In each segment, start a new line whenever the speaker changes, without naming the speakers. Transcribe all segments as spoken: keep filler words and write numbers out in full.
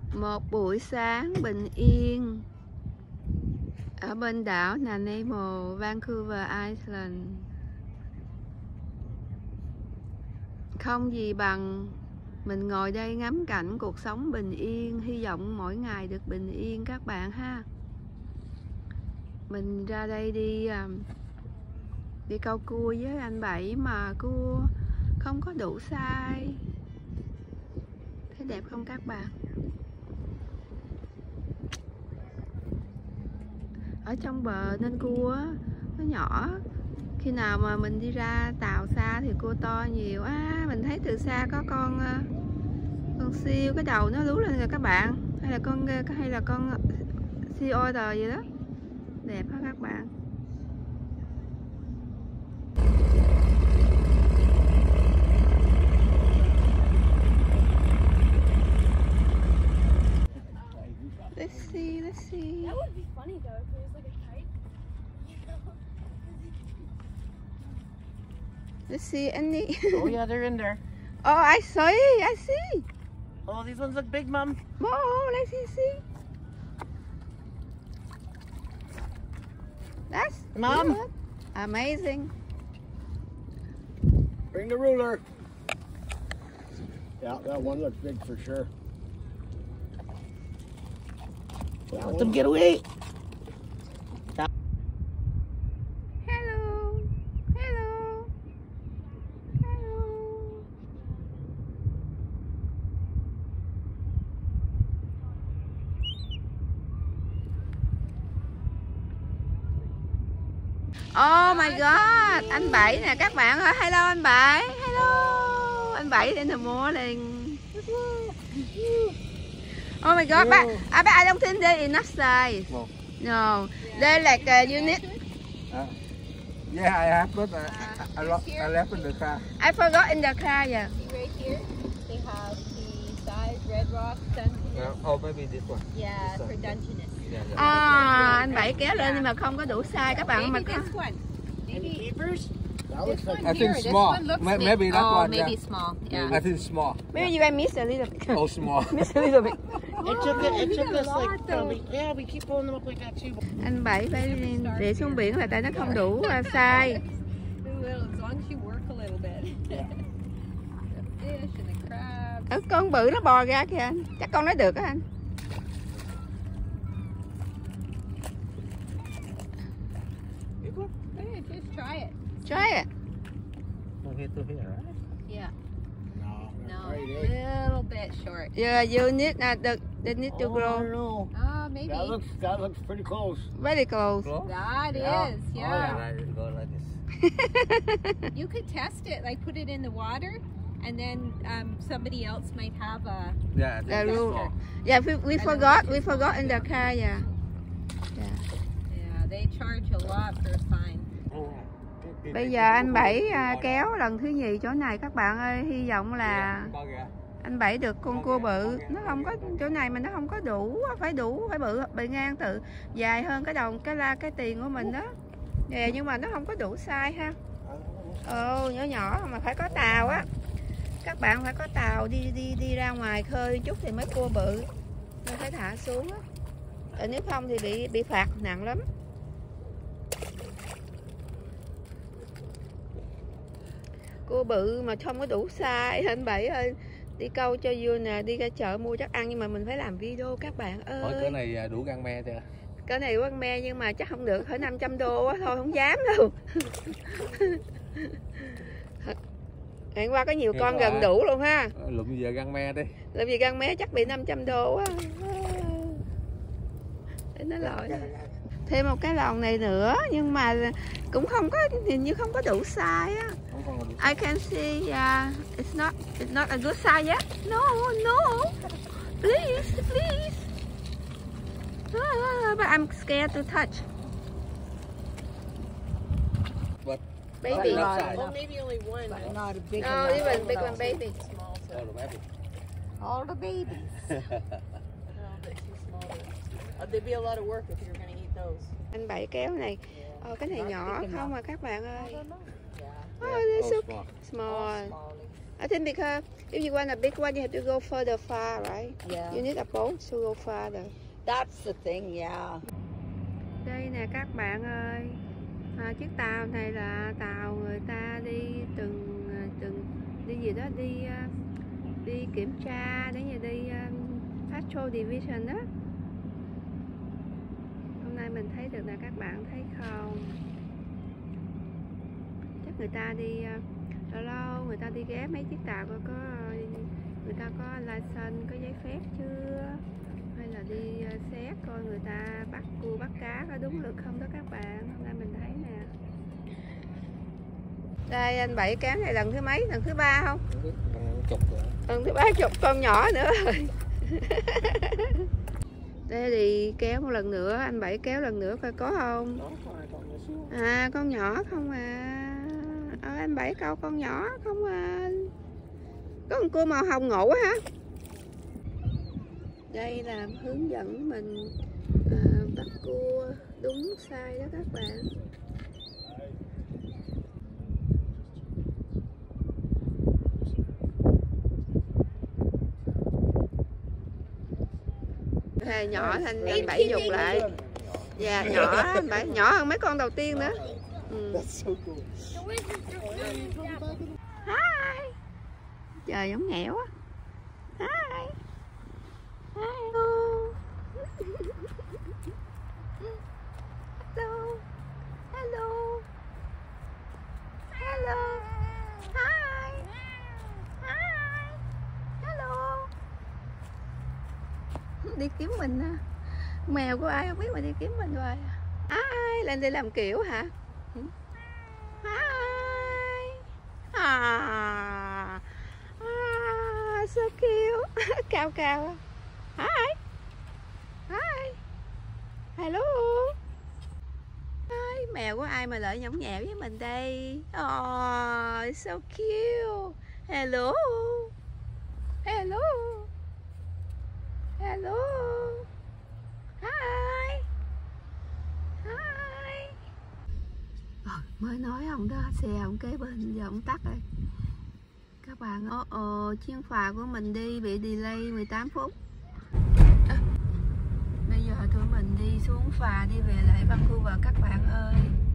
Một buổi sáng bình yên ở bên đảo Nanaimo, Vancouver Island. Không gì bằng mình ngồi đây ngắm cảnh cuộc sống bình yên. Hy vọng mỗi ngày được bình yên các bạn ha. Mình ra đây đi đi câu cua với anh Bảy mà cua không có đủ size. Thấy đẹp không các bạn? Ở trong bờ nên cua nó nhỏ. Khi nào mà mình đi ra tàu xa thì cua to nhiều. À, mình thấy từ xa có con con siêu, cái đầu nó lú lên rồi các bạn. Hay là con hay là con sea otter gì đó. Đẹp hả các bạn? Let's see, let's see.
That would be funny though if there was like a kite.
Let's see any.
Oh yeah, they're in there.
Oh, I see, I see.
Oh, these ones look big, Mom.
Oh, let's see, see. That's
Mom.
good. Amazing.
Bring the ruler. Yeah, that one looks big for sure. That
Let
one.
them get away.
Hello. Hello. Hello. Oh my god, anh Bảy nè các bạn ơi. Hello anh Bảy. Hello. Anh Bảy in the morning. Oh my god, but, uh, but I don't think they're enough size.
No.
No, they're like uh, you need.
Uh, yeah, I have, but I, I, I, lo- I left in the car.
I forgot in the car, yeah.
See right here, they have the size red rock Dungeness.
Uh, oh, maybe this one.
Yeah,
This one.
for Dungeness.
Yeah, yeah.
À, anh Bảy kéo lên nhưng mà không có đủ size các bạn mà
Maybe
có.
this one. Maybe
Keepers?
That
this
looks
one
like, I
here.
think
This
small.
one looks
May-
big.
maybe that
oh,
one.
maybe
yeah.
small. Yeah.
I think small.
Maybe you guys miss a little bit.
Oh, small.
Miss a little bit.
It took it, it
we
took
got a
us
lot,
like
though.
probably, yeah, we keep pulling them up like that too.
Anh Bảy phải để xuống biển là tại nó không đủ uh, size.
A little, as long as you work a little bit. The fish and the crabs.
Ở con bự nó bò ra kìa anh. Chắc con nó được á anh.
Hey, just try it.
Try it.
From here to here, right?
Yeah.
No,
No,
right,
a
eh?
little bit short.
Yeah, you need uh, the they need to
Oh, I
grow
don't know.
Oh, maybe.
That looks, that looks pretty close.
very close.
That is,
Yeah.
yeah.
Oh, yeah, go like this.
You could test it, like put it in the water, and then um, somebody else might have a.
Yeah, I
The
think
rule.
small.
Yeah, we, we
I don't
forgot.
think
We
it's
forgot
small,
in the
yeah.
car, yeah.
Yeah, they charge a lot for a fine.
Bây giờ anh Bảy à, kéo lần thứ nhì chỗ này các bạn ơi. Hy vọng là anh Bảy được con cua bự. Nó không có chỗ này mà nó không có đủ, phải đủ, phải bự, bề ngang tự dài hơn cái đầu cái la cái tiền của mình đó. Nè, nhưng mà nó không có đủ size ha. Ồ, nhỏ nhỏ mà phải có tàu á. Các bạn phải có tàu đi đi đi ra ngoài khơi chút thì mới cua bự. Nên phải thả xuống á. Ờ, nếu không thì bị bị phạt nặng lắm. Cua bự mà không có đủ size anh Bảy ơi. Đi câu cho vui nè, đi ra chợ mua chắc ăn nhưng mà mình phải làm video các bạn ơi.
Hỏi cái này đủ gan me chưa?
Cái này quăng me nhưng mà chắc không được, phải năm trăm đô á, thôi không dám đâu. Hẹn qua có nhiều
Nghe
con
có
gần
à.
đủ luôn ha.
Lụm giờ gan me đi.
Làm gì gan mé chắc bị năm trăm đô á. Để nó lội. Thêm một cái lòn này nữa nhưng mà cũng không có, hình như không có đủ size á.
Không còn đủ.
I can see uh, it's not it's not a good size yet. No, no. Please, please. Uh, but I'm scared to touch.
But
Baby.
not size.
Well, maybe only one.
But not a big
No,
enough.
even big one, baby.
Small, so
Oh, the baby.
All the babies.
a little bit too small. Uh, there'd be a lot of work if you were going to eat those.
Anh Bảy kéo này. Ờ, cái này nhỏ không à các bạn ơi.
Yeah.
Oh, they're so
small.
small.
Small.
I think because If you want a big one, you have to go further far, right?
Yeah.
You need a boat to go farther.
That's the thing, yeah.
Đây nè các bạn ơi, à, chiếc tàu này là tàu người ta đi từng từng đi gì đó đi đi kiểm tra, để như đi um, patrol division đó. Hôm nay mình thấy được là các bạn thấy không? Chắc người ta đi lâu lâu người ta đi ghé mấy chiếc tàu coi có người ta có license, có giấy phép chưa, hay là đi xét coi người ta bắt cua bắt cá có đúng luật không đó các bạn. Hôm nay mình thấy nè. Đây anh Bảy cán này lần thứ mấy? Lần thứ ba không?
Chục rồi.
Lần thứ ba chục con nhỏ nữa rồi. Đây thì kéo một lần nữa, anh Bảy kéo lần nữa coi có không? À con nhỏ không à. Ờ, anh Bảy câu con nhỏ không à. Có con cua màu hồng ngủ hả? Đây là hướng dẫn mình à, bắt cua đúng sai đó các bạn. Đây, nhỏ thành anh Bảy dục lại. Dạ nhỏ anh Bảy, nhỏ hơn mấy con đầu tiên nữa. Ừ. Hi. Trời giống nghẽo á. Hi. Hello. Hello. Hello. Hello. Hi. Hi. Hello. Đi kiếm mình à. Mèo của ai không biết mà đi kiếm mình rồi. Ai lên đây làm kiểu hả? Hi. À. À, so cute. Cao cao. Hi. Hi. Hello. Hi. Mèo của ai mà lại nhõng nhẽo với mình đây? Oh, so cute. Hello. Hello. Hello. Hi. Hi. Ờ, mới nói ông đó, xe ông kế bên giờ ông tắt rồi. Các bạn ơi, ồ, chuyến phà của mình đi bị delay mười tám phút. À, bây giờ tụi mình đi xuống phà đi về lại Vancouver các bạn ơi.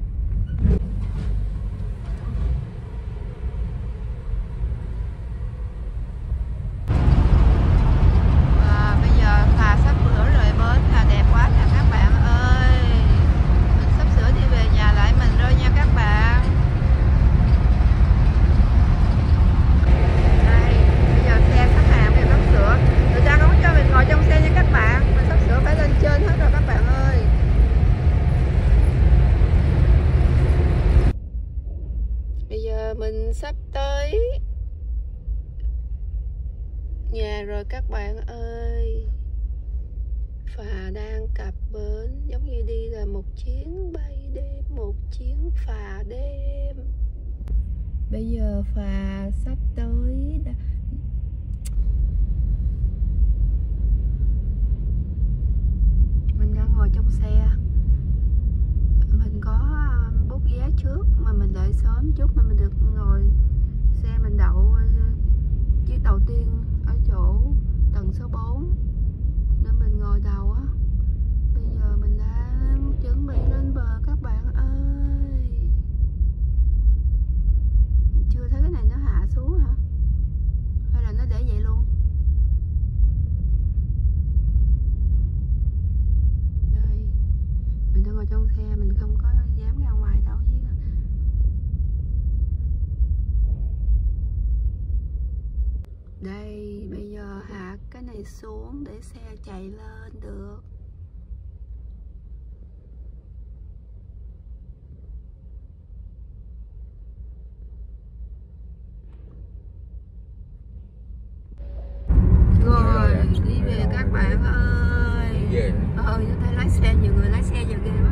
Và bây giờ phà sắp sửa rời bến, là đẹp quá nè các bạn ơi. Mình sắp sửa đi về nhà lại mình rồi nha các bạn. Đây, bây giờ xe khách hàng mình sắp sửa. Người ta không cho mình ngồi trong xe nha các bạn. Mình sắp sửa phải lên trên hết rồi các bạn ơi. Bây giờ mình sắp tới nhà rồi các bạn ơi. Phà đang cập bến, giống như đi là một chuyến bay đêm, một chuyến phà đêm. Bây giờ phà sắp tới. Mình đang ngồi trong xe. Mình có bút vé trước mà mình đợi sớm chút mà mình được ngồi xe, mình đậu chiếc đầu tiên ở chỗ tầng số bốn nên mình ngồi đầu á. Bây giờ mình đang chuẩn bị lên bờ các bạn ơi. Chưa thấy cái này nó hạ xuống hả? Hay là nó để vậy luôn? Đây, mình đang ngồi trong xe, mình không có dám ra ngoài đâu chứ. Đây, bây giờ hạ cái này xuống để xe chạy lên được. Rồi, đi về các bạn ơi.
Về.
Ờ, chúng ta lái xe, nhiều người lái xe giờ ghê quá.